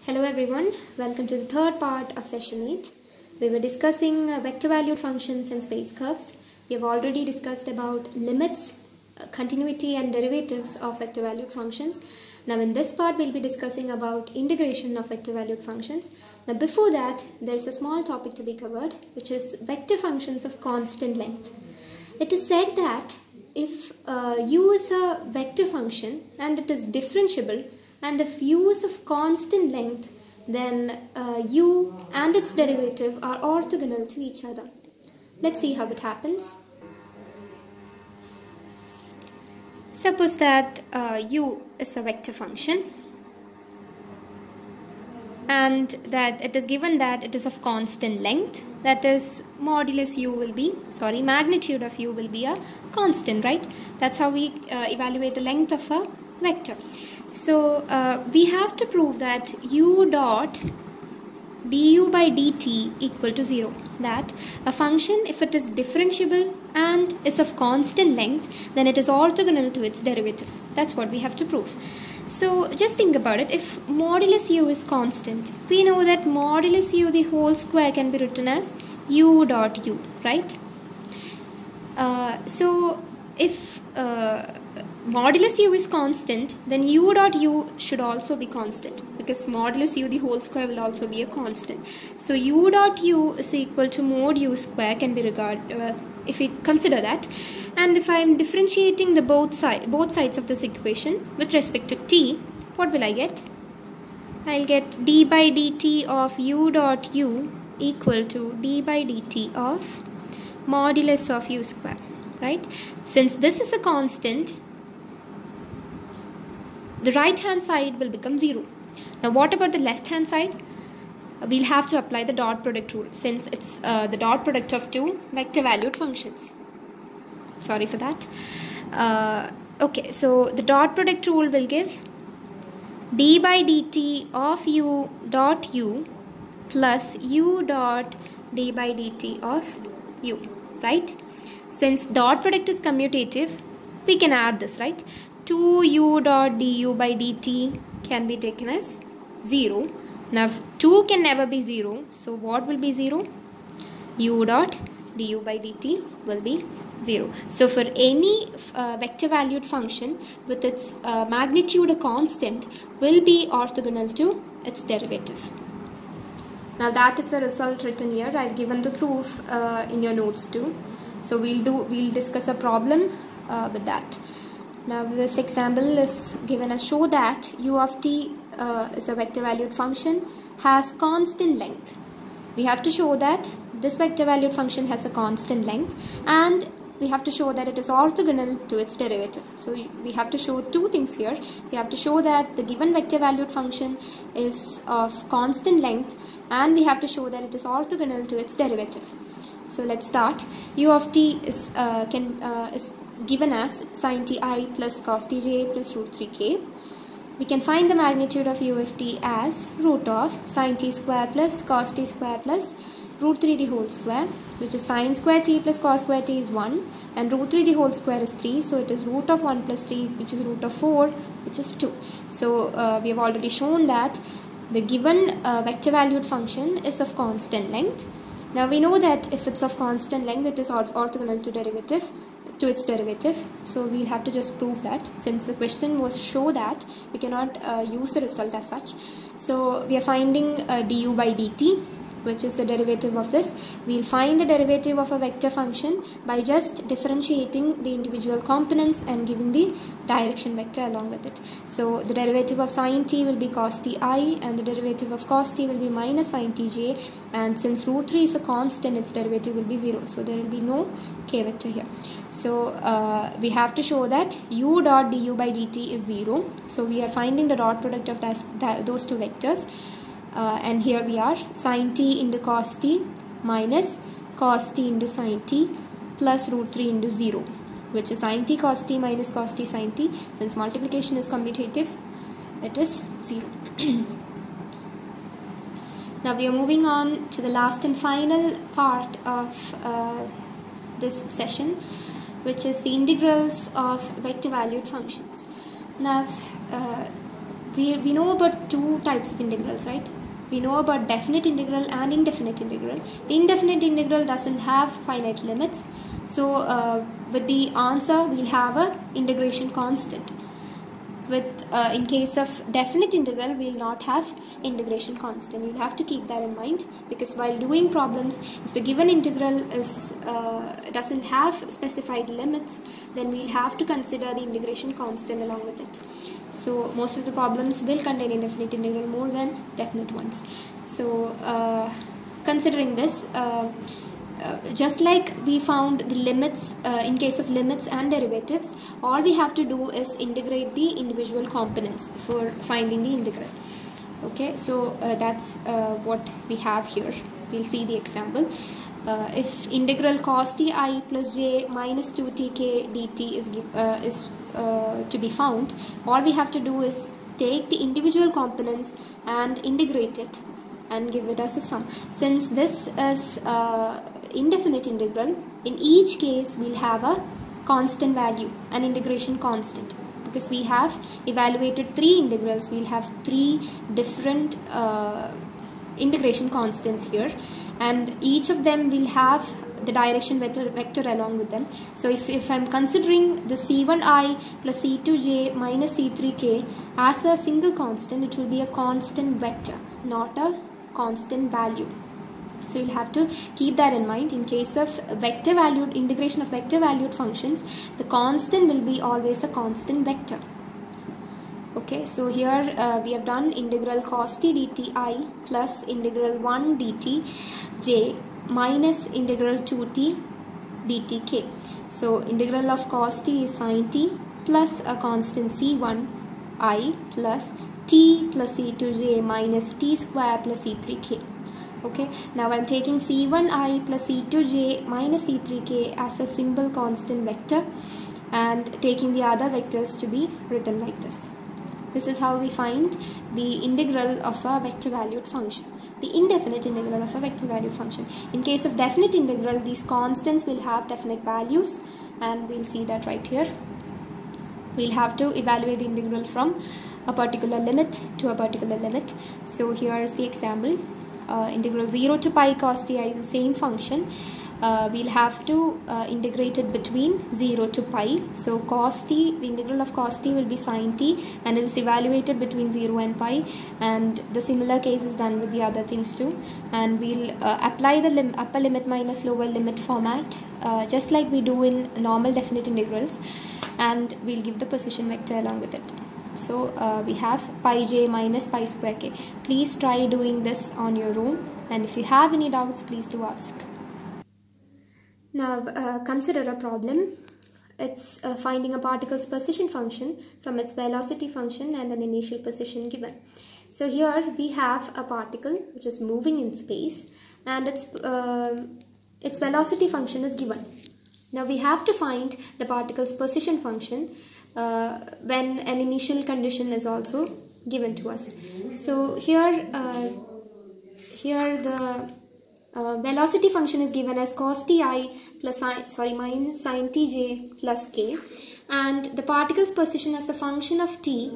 Hello everyone, welcome to the third part of session 8. We were discussing vector valued functions and space curves. We have already discussed about limits, continuity and derivatives of vector valued functions. Now in this part we'll be discussing about integration of vector valued functions. Now before that there is a small topic to be covered, which is vector functions of constant length. It is said that if u is a vector function and it is differentiable, and if u is of constant length, then u and its derivative are orthogonal to each other. Let's see how it happens. Suppose that u is a vector function and that it is given that it is of constant length, that is modulus u will be, magnitude of u will be a constant, right? That's how we evaluate the length of a vector. So we have to prove that u dot du by dt equal to 0. That a function, if it is differentiable and is of constant length, then it is orthogonal to its derivative. That's what we have to prove. So just think about it. If modulus u is constant, we know that modulus u the whole square can be written as u dot u, right? So if modulus u is constant, then u dot u should also be constant, because modulus u the whole square will also be a constant. So u dot u is equal to mod u square can be regarded, if we consider that. And if I am differentiating the both sides of this equation with respect to t, what will I get? I'll get d by dt of u dot u equal to d by dt of modulus of u square, right? Since this is a constant, the right hand side will become 0. Now what about the left hand side? We'll have to apply the dot product rule, since it's the dot product of two vector valued functions. Sorry for that. Okay, so the dot product rule will give d by dt of u dot u plus u dot d by dt of u, right? Since dot product is commutative, we can add this, right? 2u dot du by dt can be taken as 0. Now 2 can never be 0, so what will be 0? U dot du by dt will be 0. So for any vector valued function with its magnitude a constant will be orthogonal to its derivative. Now that is the result written here. I've given the proof in your notes too. So we'll discuss a problem with that. Now this example is given as show that u of t is a vector valued function, has constant length. We have to show that this vector valued function has a constant length, and we have to show that it is orthogonal to its derivative. So we have to show two things here. We have to show that the given vector valued function is of constant length, and we have to show that it is orthogonal to its derivative. So let's start. U of t is given as sin t I plus cos t j plus root 3k. We can find the magnitude of u of t as root of sin t square plus cos t square plus root 3 the whole square, which is sin square t plus cos square t is 1, and root 3 the whole square is 3, so it is root of 1 plus 3, which is root of 4, which is 2. So we have already shown that the given vector valued function is of constant length. Now we know that if it's of constant length, it is orthogonal to its derivative. So we'll have to just prove that, since the question was show that, we cannot use the result as such. So we are finding du by dt, which is the derivative of this. We'll find the derivative of a vector function by just differentiating the individual components and giving the direction vector along with it. So the derivative of sin t will be cos t I, and the derivative of cos t will be minus sin t j, and since root 3 is a constant, its derivative will be 0, so there will be no k vector here. So we have to show that u dot du by dt is 0. So we are finding the dot product of those two vectors. And here we are, sin t into cos t minus cos t into sin t plus root 3 into 0, which is sin t cos t minus cos t sin t. Since multiplication is commutative, it is 0. Now we are moving on to the last and final part of this session, which is the integrals of vector valued functions. Now we know about two types of integrals, right? We know about definite integral and indefinite integral. The indefinite integral doesn't have finite limits, so with the answer we'll have a integration constant. With in case of definite integral, we will not have integration constant. You'll have to keep that in mind, because while doing problems, if the given integral is doesn't have specified limits, then we'll have to consider the integration constant along with it. So most of the problems will contain indefinite integral more than definite ones. So considering this, just like we found the limits in case of limits and derivatives, all we have to do is integrate the individual components for finding the integral. Okay, so that's what we have here. We'll see the example. If integral cos t I plus j minus 2tk dt is to be found, all we have to do is take the individual components and integrate it and give it as a sum. Since this is indefinite integral, in each case we'll have a constant value, an integration constant, because we have evaluated three integrals. We'll have three different integration constants here, and each of them will have the direction vector along with them. So if I'm considering the c1i plus c2j minus c3k as a single constant, it will be a constant vector, not a constant value. So you'll have to keep that in mind. In case of vector valued integration of vector valued functions, the constant will be always a constant vector. Okay, so here we have done integral cos t dt I plus integral 1 dt j minus integral 2t dt k. So integral of cos t is sin t plus a constant c1 I plus t plus c2j minus t square plus c3k. Okay, now I'm taking c1i plus c2j minus c3k as a simple constant vector and taking the other vectors to be written like this. This is how we find the integral of a vector valued function, the indefinite integral of a vector valued function. In case of definite integral, these constants will have definite values, and we'll see that right here. We'll have to evaluate the integral from a particular limit to a particular limit. So here is the example. Integral 0 to pi cos t I is the same function. We'll have to integrate it between 0 to pi. So cos t, the integral of cos t will be sin t, and it is evaluated between 0 and pi, and the similar case is done with the other things too. And we'll apply the upper limit minus lower limit format just like we do in normal definite integrals, and we'll give the position vector along with it. So we have pi j minus pi square k. Please try doing this on your own, and if you have any doubts, please do ask. Now consider a problem. It's finding a particle's position function from its velocity function and an initial position given. So here we have a particle which is moving in space, and its velocity function is given. Now we have to find the particle's position function when an initial condition is also given to us. So here the velocity function is given as cos ti plus minus sin tj plus k, and the particle's position as a function of t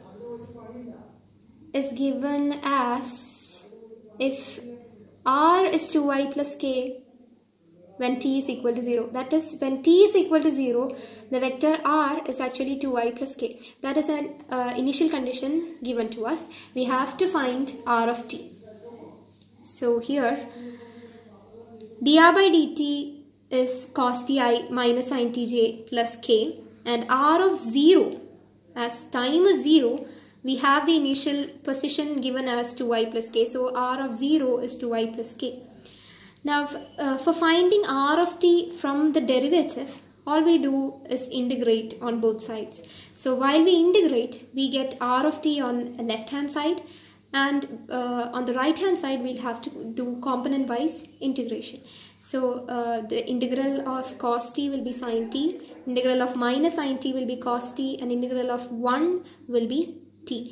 is given as if r is 2i plus k when t is equal to 0. That is, when t is equal to 0, the vector r is actually 2i plus k. That is an initial condition given to us. We have to find r of t. So here dr by dt is cos ti minus sin tj plus k, and r of 0, as time is 0, we have the initial position given as 2i plus k. So r of 0 is 2i plus k. Now for finding r of t from the derivative, all we do is integrate on both sides. So while we integrate, we get r of t on the left hand side, and on the right hand side we'll have to do component wise integration. So the integral of cos t will be sin t, integral of minus sin t will be cos t, and integral of 1 will be t.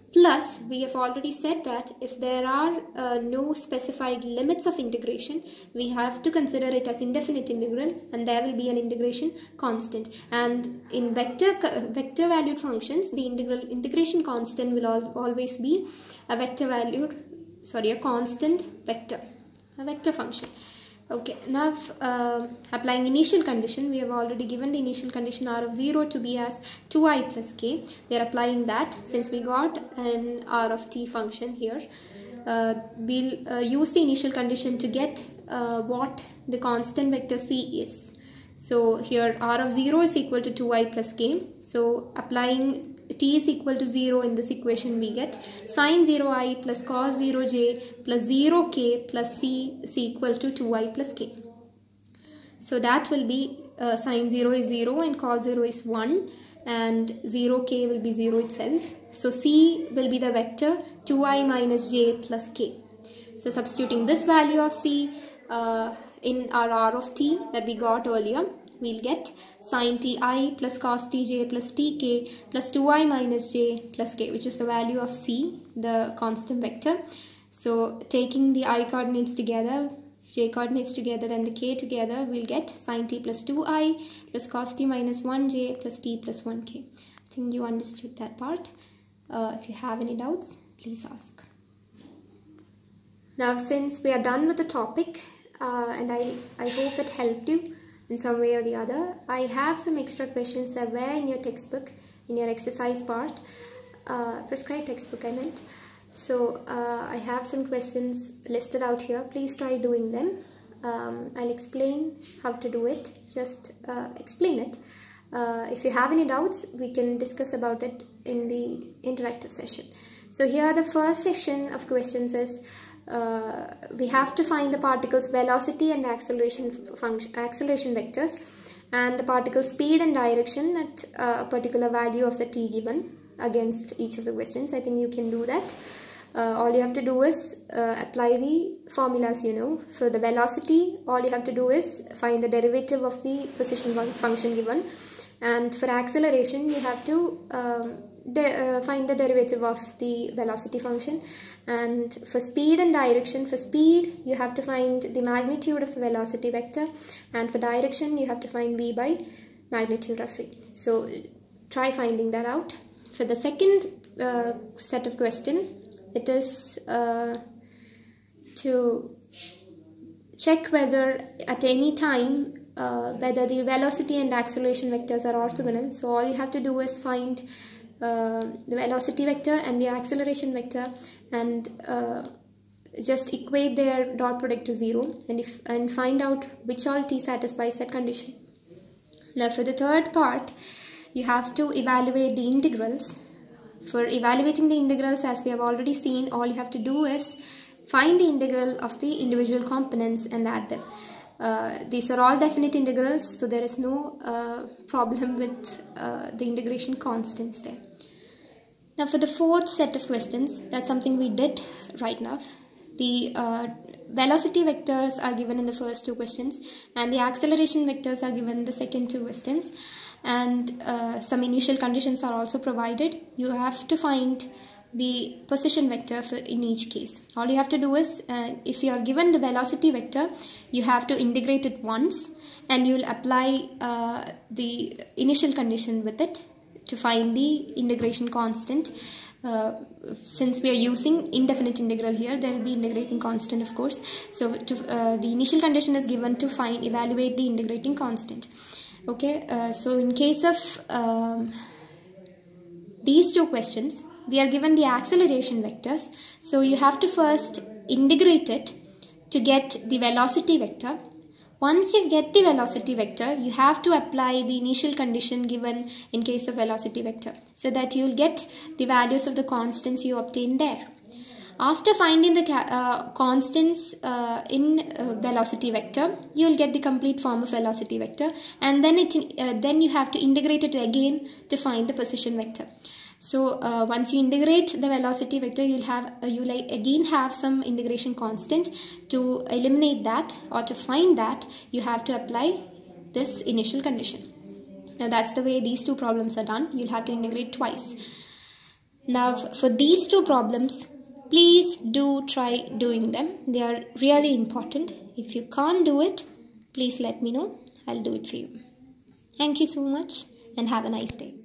Plus, we have already said that if there are no specified limits of integration, we have to consider it as indefinite integral, and there will be an integration constant. And in vector valued functions, the integration constant will always be a constant vector, a vector function. Okay, now applying initial condition, we have already given the initial condition r of 0 to be as 2i plus k. We are applying that since we got an r of t function here. We'll use the initial condition to get what the constant vector c is. So here r of 0 is equal to 2i plus k. So applying t is equal to 0 in this equation, we get sine 0i plus cos 0j plus 0k plus c is equal to 2i plus k. So that will be sine 0 is 0 and cos 0 is 1 and 0k will be 0 itself. So c will be the vector 2i minus j plus k. So substituting this value of c in our r of t that we got earlier, we'll get sin ti plus cos tj plus tk plus 2i minus j plus k, which is the value of c, the constant vector. So taking the I coordinates together, j coordinates together and the k together, we'll get sin t plus 2i plus cos t minus 1j plus t plus 1k. I think you understood that part. If you have any doubts, please ask. Now, since we are done with the topic, and I hope it helped you in some way or the other, I have some extra questions that were in your textbook, in your exercise part, prescribed textbook I meant. So I have some questions listed out here. Please try doing them. I'll explain how to do it. Just explain it. If you have any doubts, we can discuss about it in the interactive session. So here the first section of questions is we have to find the particle's velocity and acceleration vectors and the particle's speed and direction at a particular value of the t given against each of the questions. I think you can do that. All you have to do is apply the formulas, you know. For the velocity, all you have to do is find the derivative of the position function given, and for acceleration you have to find the derivative of the velocity function, and for speed and direction, for speed you have to find the magnitude of the velocity vector, and for direction you have to find v by magnitude of v. So try finding that out. For the second set of question, it is to check whether at any time whether the velocity and acceleration vectors are orthogonal. So all you have to do is find the velocity vector and the acceleration vector and just equate their dot product to 0 and find out which all t satisfies that condition. Now for the third part, you have to evaluate the integrals. For evaluating the integrals, as we have already seen, all you have to do is find the integral of the individual components and add them. These are all definite integrals, so there is no problem with the integration constants there. Now for the fourth set of questions, that's something we did right now. The velocity vectors are given in the first two questions and the acceleration vectors are given in the second two questions, and some initial conditions are also provided. You have to find the position vector in each case. All you have to do is, if you are given the velocity vector, you have to integrate it once and you will apply the initial condition with it to find the integration constant. Since we are using indefinite integral here, there will be integrating constant, of course. So the initial condition is given to evaluate the integrating constant. Okay, so in case of these two questions, we are given the acceleration vectors. So you have to first integrate it to get the velocity vector. Once you get the velocity vector, you have to apply the initial condition given in case of velocity vector, so that you will get the values of the constants you obtain there. After finding the constants in velocity vector, you will get the complete form of velocity vector, and then you have to integrate it again to find the position vector. So once you integrate the velocity vector, you'll again have some integration constant. To eliminate that or to find that, you have to apply this initial condition. Now that's the way these two problems are done. You'll have to integrate twice. Now for these two problems, please do try doing them. They are really important. If you can't do it, please let me know. I'll do it for you. Thank you so much and have a nice day.